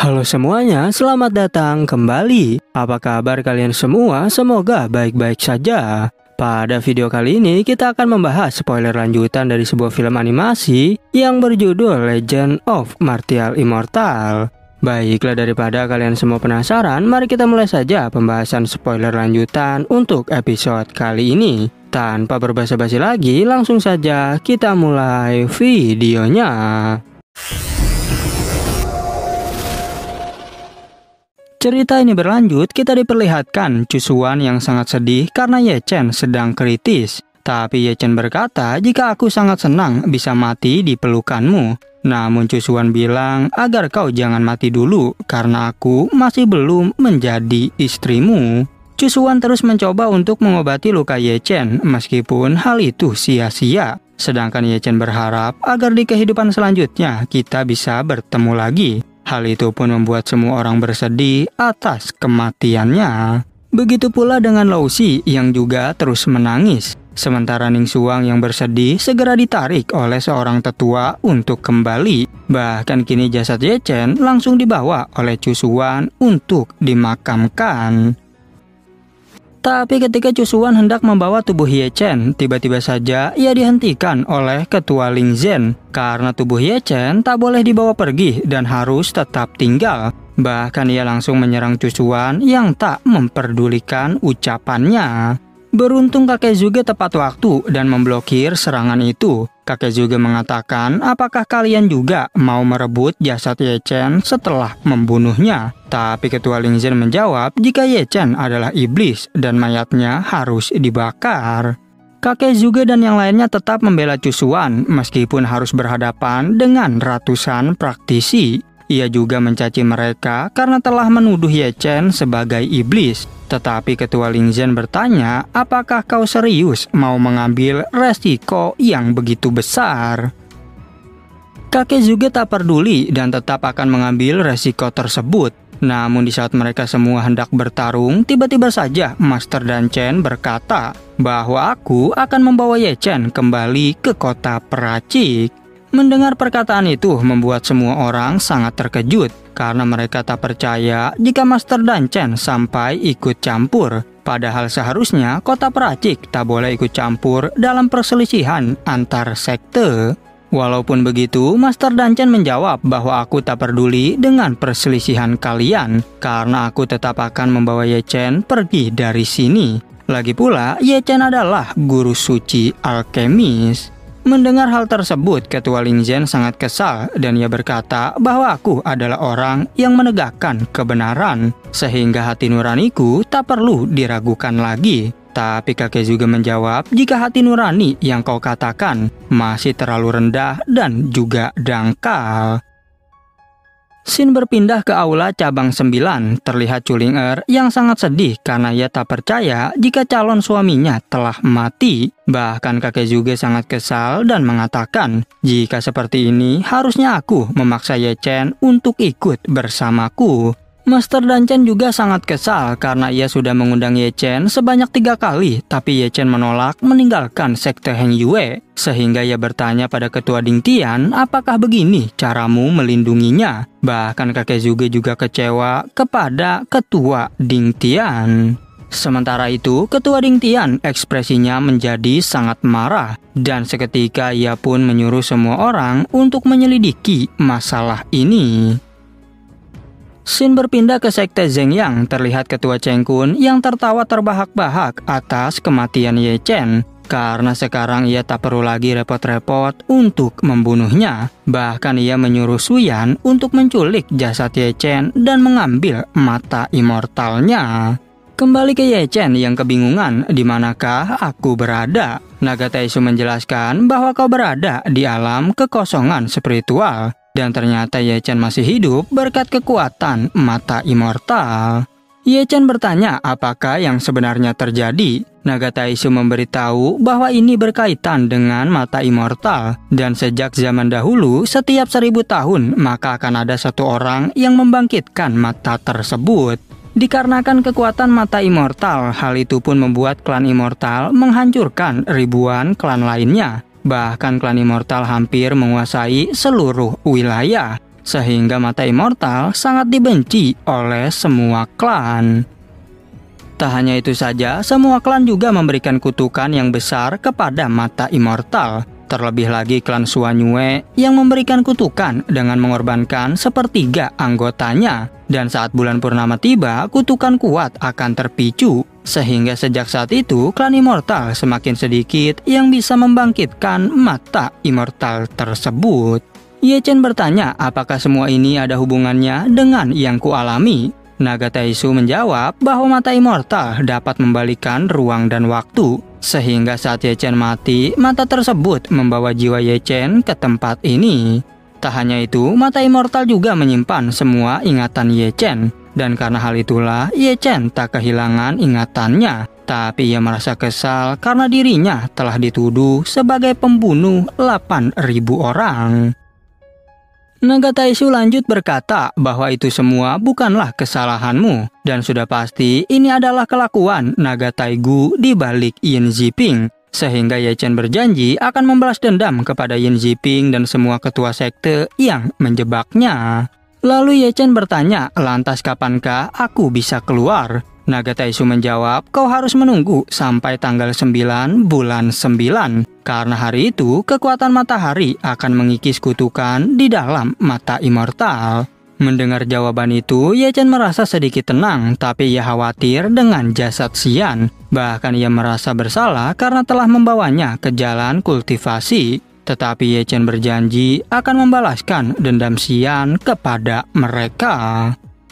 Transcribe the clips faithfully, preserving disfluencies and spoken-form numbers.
Halo semuanya, selamat datang kembali. Apa kabar kalian semua? Semoga baik-baik saja. Pada video kali ini kita akan membahas spoiler lanjutan dari sebuah film animasi yang berjudul Legend of Martial Immortal. Baiklah, daripada kalian semua penasaran, mari kita mulai saja pembahasan spoiler lanjutan untuk episode kali ini. Tanpa berbasa-basi lagi, langsung saja kita mulai videonya. Cerita ini berlanjut, kita diperlihatkan Chusuan yang sangat sedih karena Ye Chen sedang kritis. Tapi Ye Chen berkata, jika aku sangat senang bisa mati di pelukanmu. Namun Chusuan bilang agar kau jangan mati dulu karena aku masih belum menjadi istrimu. Chusuan terus mencoba untuk mengobati luka Ye Chen meskipun hal itu sia-sia. Sedangkan Ye Chen berharap agar di kehidupan selanjutnya kita bisa bertemu lagi. Hal itu pun membuat semua orang bersedih atas kematiannya. Begitu pula dengan Lao Xi yang juga terus menangis. Sementara Ning Xuang yang bersedih segera ditarik oleh seorang tetua untuk kembali. Bahkan kini jasad Ye Chen langsung dibawa oleh Chusuan untuk dimakamkan. Tapi ketika Chusuan hendak membawa tubuh Ye Chen, tiba-tiba saja ia dihentikan oleh ketua Ling Zhen. Karena tubuh Ye Chen tak boleh dibawa pergi dan harus tetap tinggal. Bahkan ia langsung menyerang Chusuan yang tak memperdulikan ucapannya. Beruntung kakek Zhuge tepat waktu dan memblokir serangan itu. Kakek Zhuge mengatakan, apakah kalian juga mau merebut jasad Ye Chen setelah membunuhnya? Tapi ketua Ling Zhen menjawab, jika Ye Chen adalah iblis dan mayatnya harus dibakar. Kakek Zhuge dan yang lainnya tetap membela Chusuan meskipun harus berhadapan dengan ratusan praktisi. Ia juga mencaci mereka karena telah menuduh Ye Chen sebagai iblis. Tetapi ketua Ling Zhen bertanya, apakah kau serius mau mengambil resiko yang begitu besar? Kakek Zhuge tak peduli dan tetap akan mengambil resiko tersebut. Namun di saat mereka semua hendak bertarung, tiba-tiba saja Master Dan Chen berkata bahwa aku akan membawa Ye Chen kembali ke kota peracik. Mendengar perkataan itu membuat semua orang sangat terkejut karena mereka tak percaya jika Master Dan Chen sampai ikut campur. Padahal seharusnya kota peracik tak boleh ikut campur dalam perselisihan antar sekte. Walaupun begitu, Master Dan Chen menjawab bahwa aku tak peduli dengan perselisihan kalian karena aku tetap akan membawa Ye Chen pergi dari sini. Lagi pula, Ye Chen adalah guru suci alkemis. Mendengar hal tersebut, ketua Ling Zhen sangat kesal dan ia berkata bahwa aku adalah orang yang menegakkan kebenaran, sehingga hati nuraniku tak perlu diragukan lagi. Tapi kakek juga menjawab, jika hati nurani yang kau katakan masih terlalu rendah dan juga dangkal. Scene berpindah ke aula cabang sembilan. Terlihat Chu Ling-er yang sangat sedih karena ia tak percaya jika calon suaminya telah mati. Bahkan kakek juga sangat kesal dan mengatakan, jika seperti ini harusnya aku memaksa Ye Chen untuk ikut bersamaku. Master Dan Chen juga sangat kesal karena ia sudah mengundang Ye Chen sebanyak tiga kali, tapi Ye Chen menolak meninggalkan sekte Heng Yue. Sehingga ia bertanya pada ketua Ding Tian, apakah begini caramu melindunginya? Bahkan kakek Zhuge juga kecewa kepada ketua Ding Tian. Sementara itu, ketua Ding Tian ekspresinya menjadi sangat marah. Dan seketika ia pun menyuruh semua orang untuk menyelidiki masalah ini. Scene berpindah ke sekte Zheng Yang. Terlihat ketua Cheng Kun yang tertawa terbahak-bahak atas kematian Ye Chen. Karena sekarang ia tak perlu lagi repot-repot untuk membunuhnya. Bahkan ia menyuruh Su Yan untuk menculik jasad Ye Chen dan mengambil mata immortalnya. Kembali ke Ye Chen yang kebingungan, di manakah aku berada? Naga Taisu menjelaskan bahwa kau berada di alam kekosongan spiritual. Dan ternyata Ye Chen masih hidup berkat kekuatan mata immortal. Ye Chen bertanya apakah yang sebenarnya terjadi. Naga Taisu memberitahu bahwa ini berkaitan dengan mata immortal. Dan sejak zaman dahulu, setiap seribu tahun maka akan ada satu orang yang membangkitkan mata tersebut. Dikarenakan kekuatan mata immortal, hal itu pun membuat klan immortal menghancurkan ribuan klan lainnya. Bahkan klan immortal hampir menguasai seluruh wilayah. sehingga mata immortal sangat dibenci oleh semua klan. Tak hanya itu saja, semua klan juga memberikan kutukan yang besar kepada mata immortal. Terlebih lagi klan Suanyue yang memberikan kutukan dengan mengorbankan sepertiga anggotanya. Dan saat bulan purnama tiba, kutukan kuat akan terpicu. Sehingga sejak saat itu, klan immortal semakin sedikit yang bisa membangkitkan mata immortal tersebut. Ye Chen bertanya apakah semua ini ada hubungannya dengan yang kualami. Naga Taisu menjawab bahwa mata immortal dapat membalikan ruang dan waktu. Sehingga saat Ye Chen mati, mata tersebut membawa jiwa Ye Chen ke tempat ini. Tak hanya itu, mata immortal juga menyimpan semua ingatan Ye Chen. Dan karena hal itulah, Ye Chen tak kehilangan ingatannya. Tapi ia merasa kesal karena dirinya telah dituduh sebagai pembunuh delapan ribu orang. Naga Taisu lanjut berkata bahwa itu semua bukanlah kesalahanmu. Dan sudah pasti ini adalah kelakuan Naga Taigu di balik Yin Ziping. Sehingga Ye Chen berjanji akan membalas dendam kepada Yin Ziping dan semua ketua sekte yang menjebaknya. Lalu Ye Chen bertanya, lantas kapankah aku bisa keluar? Naga Taisu menjawab, kau harus menunggu sampai tanggal sembilan bulan sembilan. Karena hari itu, kekuatan matahari akan mengikis kutukan di dalam mata immortal. Mendengar jawaban itu, Ye Chen merasa sedikit tenang, tapi ia khawatir dengan jasad Xian. Bahkan ia merasa bersalah karena telah membawanya ke jalan kultivasi. Tetapi Ye Chen berjanji akan membalaskan dendam Xian kepada mereka.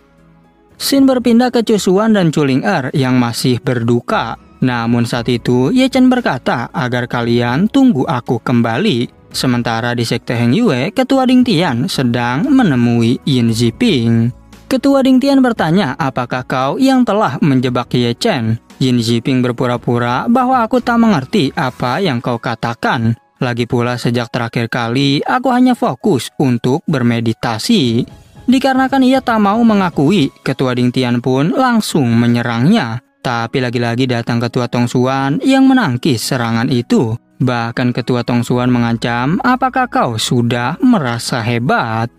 Xin berpindah ke Cusuan dan Chuling Er yang masih berduka. Namun saat itu, Ye Chen berkata agar kalian tunggu aku kembali. Sementara di Sekte Heng Yue, Ketua Ding Tian sedang menemui Yin Ziping. Ketua Ding Tian bertanya, apakah kau yang telah menjebak Ye Chen? Yin Ziping berpura-pura bahwa aku tak mengerti apa yang kau katakan. Lagi pula sejak terakhir kali, aku hanya fokus untuk bermeditasi. Dikarenakan ia tak mau mengakui, Ketua Ding Tian pun langsung menyerangnya. Tapi lagi-lagi datang Ketua Tongsuan yang menangkis serangan itu. Bahkan Ketua Tongsuan mengancam, apakah kau sudah merasa hebat?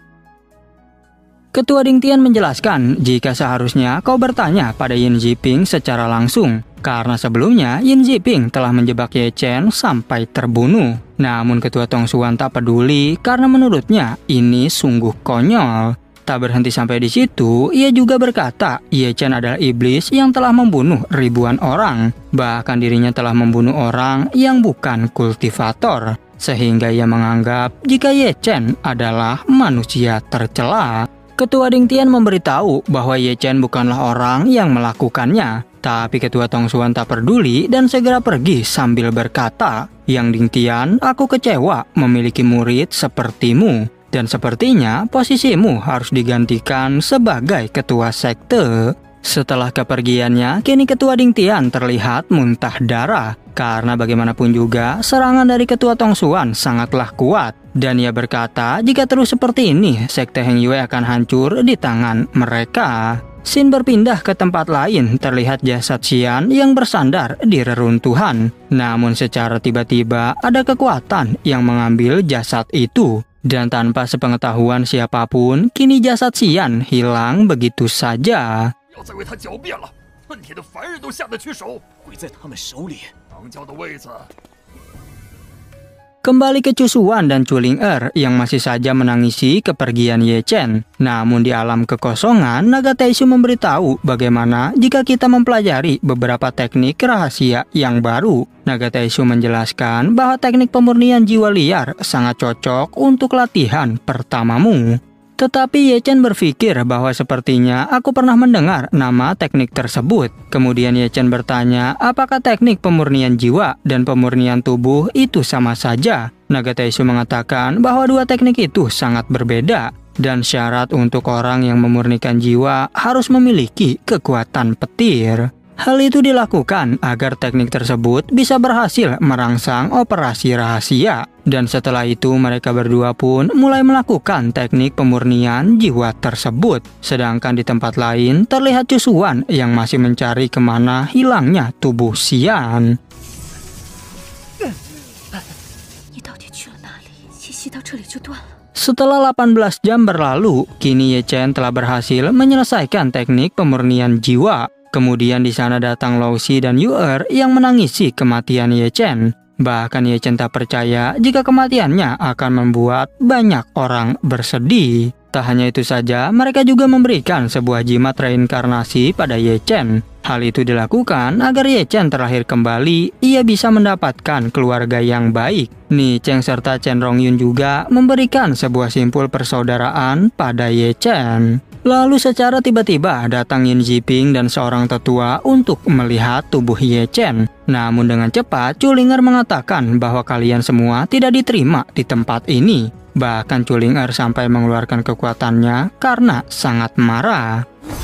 Ketua Ding Tian menjelaskan jika seharusnya kau bertanya pada Yin Ziping secara langsung. Karena sebelumnya Yin Ziping telah menjebak Ye Chen sampai terbunuh. Namun Ketua Tongsuan tak peduli karena menurutnya ini sungguh konyol. Tak berhenti sampai di situ, ia juga berkata Ye Chen adalah iblis yang telah membunuh ribuan orang. Bahkan dirinya telah membunuh orang yang bukan kultivator. Sehingga ia menganggap jika Ye Chen adalah manusia tercela. Ketua Ding Tian memberitahu bahwa Ye Chen bukanlah orang yang melakukannya. Tapi Ketua Tongsuan tak peduli dan segera pergi sambil berkata, Yang Ding Tian, aku kecewa memiliki murid sepertimu. Dan sepertinya posisimu harus digantikan sebagai ketua sekte. Setelah kepergiannya, kini Ketua Ding Tian terlihat muntah darah. Karena bagaimanapun juga, serangan dari Ketua Tongsuan sangatlah kuat. Dan ia berkata, jika terus seperti ini, Sekte Heng Yue akan hancur di tangan mereka. Xin berpindah ke tempat lain, terlihat jasad Xian yang bersandar di reruntuhan. Namun secara tiba-tiba, ada kekuatan yang mengambil jasad itu. Dan tanpa sepengetahuan siapapun, kini jasad Xian hilang begitu saja. Kembali ke Cusuan dan Chuling Er yang masih saja menangisi kepergian Ye Chen. Namun di alam kekosongan, Naga Taisu memberitahu bagaimana jika kita mempelajari beberapa teknik rahasia yang baru. Naga Taisu menjelaskan bahwa teknik pemurnian jiwa liar sangat cocok untuk latihan pertamamu. Tetapi Ye Chen berpikir bahwa sepertinya aku pernah mendengar nama teknik tersebut. Kemudian Ye Chen bertanya, apakah teknik pemurnian jiwa dan pemurnian tubuh itu sama saja? Naga Taisu mengatakan bahwa dua teknik itu sangat berbeda. Dan syarat untuk orang yang memurnikan jiwa harus memiliki kekuatan petir. Hal itu dilakukan agar teknik tersebut bisa berhasil merangsang operasi rahasia. Dan setelah itu mereka berdua pun mulai melakukan teknik pemurnian jiwa tersebut. Sedangkan di tempat lain terlihat Cusuan yang masih mencari kemana hilangnya tubuh Xian. Setelah delapan belas jam berlalu, kini Ye Chen telah berhasil menyelesaikan teknik pemurnian jiwa. Kemudian di sana datang Lao Shi dan Yu Er yang menangisi kematian Ye Chen. Bahkan Ye Chen tak percaya jika kematiannya akan membuat banyak orang bersedih. Tak hanya itu saja, mereka juga memberikan sebuah jimat reinkarnasi pada Ye Chen. Hal itu dilakukan agar Ye Chen terlahir kembali, ia bisa mendapatkan keluarga yang baik. Ni Cheng serta Chen Rongyun juga memberikan sebuah simpul persaudaraan pada Ye Chen. Lalu secara tiba-tiba datang Yin Ziping dan seorang tetua untuk melihat tubuh Ye Chen. Namun dengan cepat, Chulinger mengatakan bahwa kalian semua tidak diterima di tempat ini. Bahkan Chulinger sampai mengeluarkan kekuatannya karena sangat marah.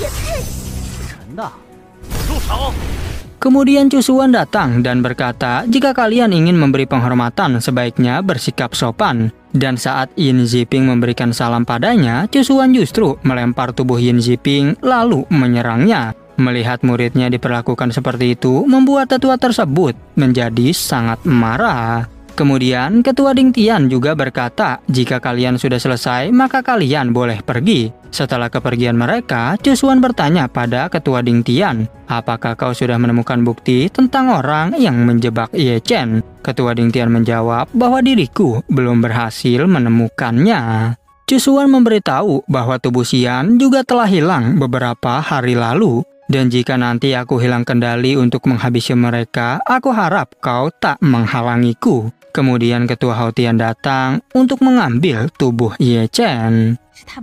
Kemudian Cusuan datang dan berkata, jika kalian ingin memberi penghormatan, sebaiknya bersikap sopan. Dan saat Yin Ziping memberikan salam padanya, Cusuan justru melempar tubuh Yin Ziping lalu menyerangnya. Melihat muridnya diperlakukan seperti itu, membuat tetua tersebut menjadi sangat marah. Kemudian Ketua Ding Tian juga berkata, jika kalian sudah selesai, maka kalian boleh pergi. Setelah kepergian mereka, Cusuan bertanya pada Ketua Ding Tian, apakah kau sudah menemukan bukti tentang orang yang menjebak Ye Chen? Ketua Ding Tian menjawab bahwa diriku belum berhasil menemukannya. Cusuan memberitahu bahwa tubuh Xian juga telah hilang beberapa hari lalu. Dan jika nanti aku hilang kendali untuk menghabisi mereka, aku harap kau tak menghalangiku. Kemudian Ketua Hao Tian datang untuk mengambil tubuh Ye Chen.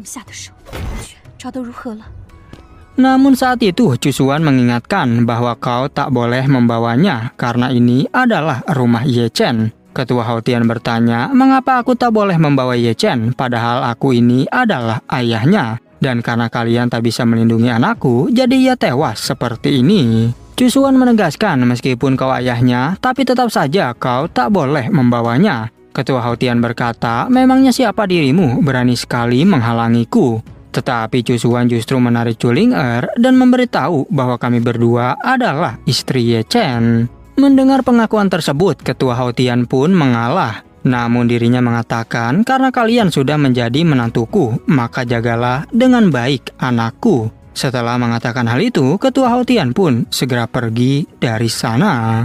Namun saat itu Cusuan mengingatkan bahwa kau tak boleh membawanya karena ini adalah rumah Ye Chen. Ketua Hao Tian bertanya, mengapa aku tak boleh membawa Ye Chen padahal aku ini adalah ayahnya? Dan karena kalian tak bisa melindungi anakku, jadi ia tewas seperti ini. Cusuan menegaskan meskipun kau ayahnya, tapi tetap saja kau tak boleh membawanya. Ketua Hao Tian berkata, memangnya siapa dirimu berani sekali menghalangiku? Tetapi Cusuan justru menarik Chulinger dan memberitahu bahwa kami berdua adalah istri Ye Chen. Mendengar pengakuan tersebut, Ketua Hao Tian pun mengalah. Namun dirinya mengatakan, karena kalian sudah menjadi menantuku, maka jagalah dengan baik anakku. Setelah mengatakan hal itu, Ketua Hao Tian pun segera pergi dari sana.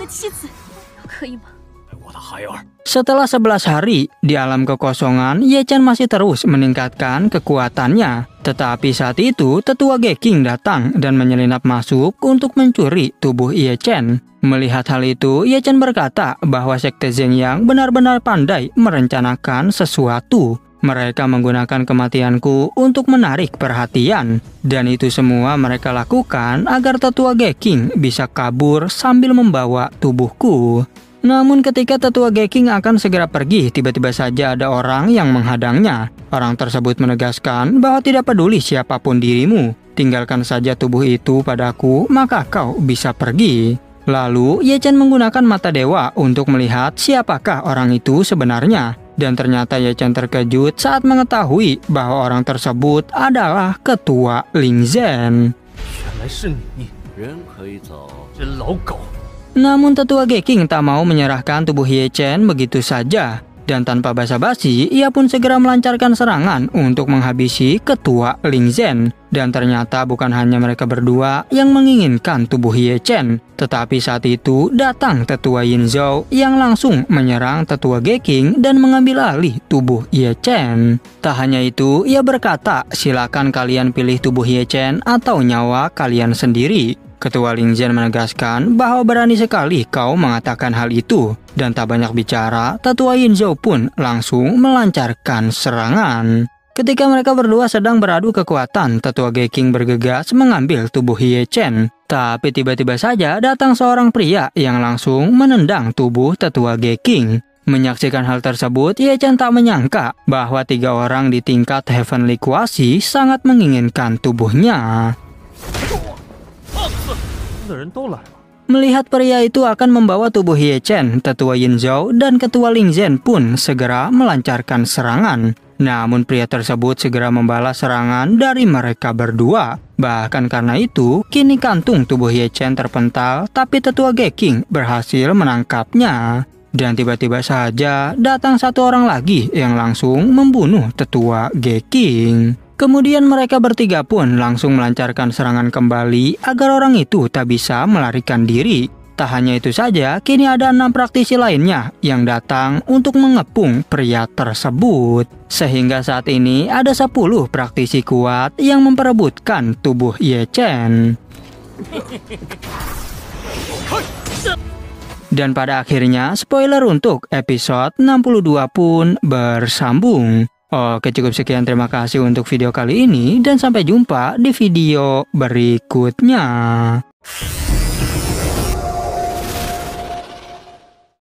Setelah sebelas hari, di alam kekosongan, Ye Chen masih terus meningkatkan kekuatannya. Tetapi saat itu, Tetua Geking datang dan menyelinap masuk untuk mencuri tubuh Ye Chen. Melihat hal itu, Ye Chen berkata bahwa Sekte Zhengyang benar-benar pandai merencanakan sesuatu. Mereka menggunakan kematianku untuk menarik perhatian. Dan itu semua mereka lakukan agar Tetua Geking bisa kabur sambil membawa tubuhku. Namun ketika Tetua Geking akan segera pergi, tiba-tiba saja ada orang yang menghadangnya. Orang tersebut menegaskan bahwa tidak peduli siapapun dirimu, tinggalkan saja tubuh itu padaku, maka kau bisa pergi. Lalu Ye Chen menggunakan mata dewa untuk melihat siapakah orang itu sebenarnya. Dan ternyata Ye Chen terkejut saat mengetahui bahwa orang tersebut adalah Ketua Ling Zhen. Namun Tetua Geking tak mau menyerahkan tubuh Ye Chen begitu saja. Dan tanpa basa-basi, ia pun segera melancarkan serangan untuk menghabisi Ketua Ling Zhen. Dan ternyata bukan hanya mereka berdua yang menginginkan tubuh Ye Chen. Tetapi saat itu datang Tetua Yin Zhou yang langsung menyerang Tetua Geking dan mengambil alih tubuh Ye Chen. Tak hanya itu, ia berkata, silakan kalian pilih tubuh Ye Chen atau nyawa kalian sendiri. Ketua Ling Zhen menegaskan bahwa berani sekali kau mengatakan hal itu. Dan tak banyak bicara, Tetua Yin Zhou pun langsung melancarkan serangan. Ketika mereka berdua sedang beradu kekuatan, Tetua Geking bergegas mengambil tubuh Ye Chen. Tapi tiba-tiba saja datang seorang pria yang langsung menendang tubuh Tetua Geking. Menyaksikan hal tersebut, Ye Chen tak menyangka bahwa tiga orang di tingkat Heavenly Quasi sangat menginginkan tubuhnya. Melihat pria itu akan membawa tubuh Ye Chen, Tetua Yin Zhou dan Ketua Ling Zhen pun segera melancarkan serangan. Namun pria tersebut segera membalas serangan dari mereka berdua. Bahkan karena itu, kini kantung tubuh Ye Chen terpental, tapi Tetua Geking berhasil menangkapnya. Dan tiba-tiba saja datang satu orang lagi yang langsung membunuh tetua Geking. Kemudian mereka bertiga pun langsung melancarkan serangan kembali agar orang itu tak bisa melarikan diri. Tak hanya itu saja, kini ada enam praktisi lainnya yang datang untuk mengepung pria tersebut. Sehingga saat ini ada sepuluh praktisi kuat yang memperebutkan tubuh Ye Chen. Dan pada akhirnya, spoiler untuk episode enam puluh dua pun bersambung. Oke, cukup sekian. Terima kasih untuk video kali ini dan sampai jumpa di video berikutnya.